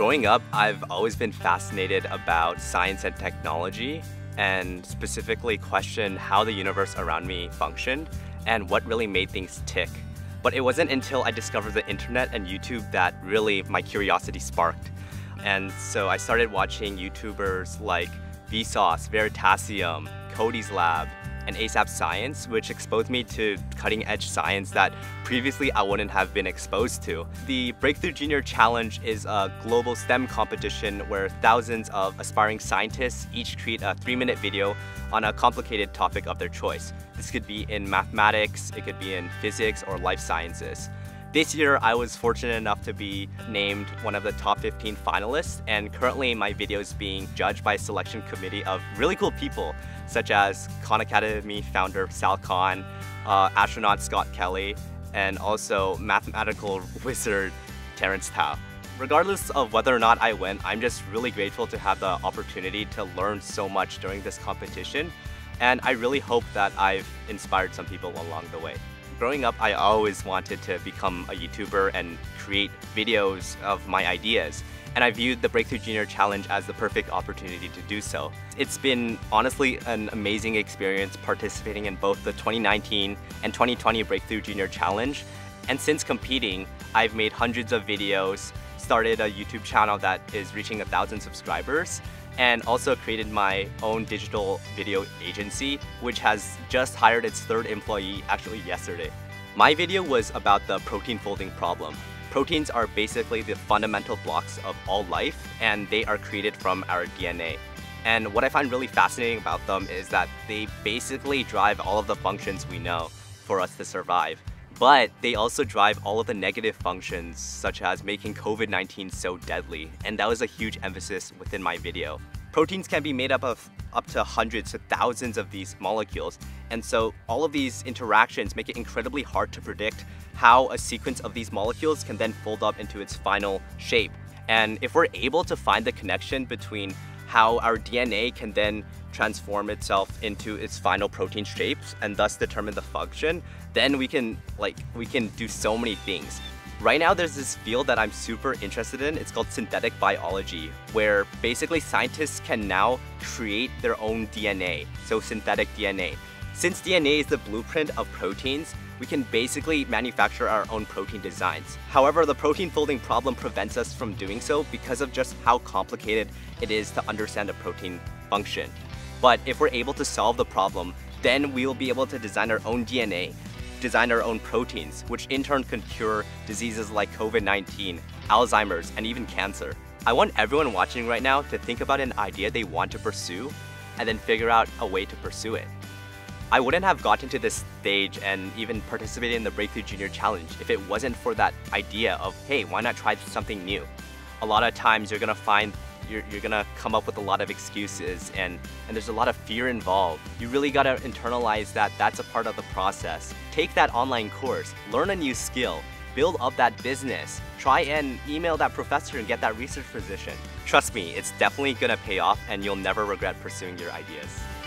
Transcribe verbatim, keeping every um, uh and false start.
Growing up, I've always been fascinated about science and technology, and specifically questioned how the universe around me functioned and what really made things tick. But it wasn't until I discovered the internet and YouTube that really my curiosity sparked. And so I started watching YouTubers like Vsauce, Veritasium, Cody's Lab, and ASAP Science, which exposed me to cutting-edge science that previously I wouldn't have been exposed to. The Breakthrough Junior Challenge is a global STEM competition where thousands of aspiring scientists each create a three-minute video on a complicated topic of their choice. This could be in mathematics, it could be in physics or life sciences. This year, I was fortunate enough to be named one of the top fifteen finalists, and currently my video is being judged by a selection committee of really cool people, such as Khan Academy founder Sal Khan, uh, astronaut Scott Kelly, and also mathematical wizard Terrence Tao. Regardless of whether or not I win, I'm just really grateful to have the opportunity to learn so much during this competition, and I really hope that I've inspired some people along the way. Growing up, I always wanted to become a YouTuber and create videos of my ideas, and I viewed the Breakthrough Junior Challenge as the perfect opportunity to do so. It's been honestly an amazing experience participating in both the twenty nineteen and twenty twenty Breakthrough Junior Challenge, and since competing, I've made hundreds of videos, started a YouTube channel that is reaching a thousand subscribers, and also created my own digital video agency, which has just hired its third employee actually yesterday. My video was about the protein folding problem. Proteins are basically the fundamental blocks of all life, and they are created from our D N A. And what I find really fascinating about them is that they basically drive all of the functions we know for us to survive. But they also drive all of the negative functions, such as making COVID nineteen so deadly, and that was a huge emphasis within my video. Proteins can be made up of up to hundreds to thousands of these molecules, and so all of these interactions make it incredibly hard to predict how a sequence of these molecules can then fold up into its final shape. And if we're able to find the connection between how our D N A can then transform itself into its final protein shapes and thus determine the function, then we can like we can do so many things. Right now there's this field that I'm super interested in. It's called synthetic biology, where basically scientists can now create their own D N A, so synthetic D N A. Since D N A is the blueprint of proteins, we can basically manufacture our own protein designs. However, the protein folding problem prevents us from doing so because of just how complicated it is to understand a protein function. But if we're able to solve the problem, then we will be able to design our own D N A, design our own proteins, which in turn can cure diseases like COVID nineteen, Alzheimer's, and even cancer. I want everyone watching right now to think about an idea they want to pursue and then figure out a way to pursue it. I wouldn't have gotten to this stage and even participated in the Breakthrough Junior Challenge if it wasn't for that idea of, hey, why not try something new? A lot of times you're gonna find You're, you're gonna come up with a lot of excuses, and, and there's a lot of fear involved. You really gotta internalize that that's a part of the process. Take that online course, learn a new skill, build up that business, try and email that professor and get that research position. Trust me, it's definitely gonna pay off and you'll never regret pursuing your ideas.